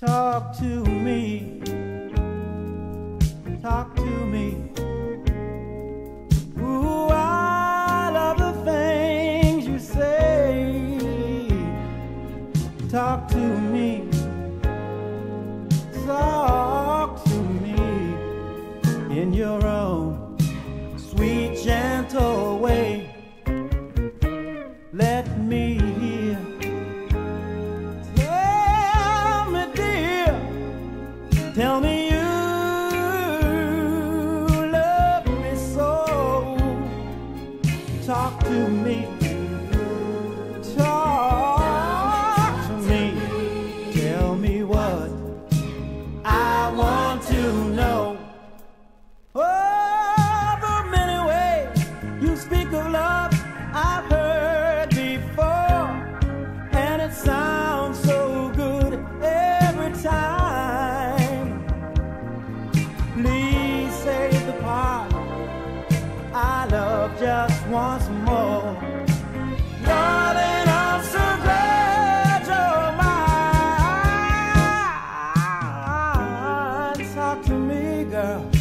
Talk to me, talk to me. Ooh, I love the things you say. Talk to me, talk to me in your own sweet, gentle way. Let me hear. Tell me you love me so. Talk to me, talk to me. Tell me what I want to know. Oh, the many ways you speak of love I've heard before, and it sounds so good every time. Please save the part I love just once more. Darling, I'm so glad you're mine. Talk to me, girl.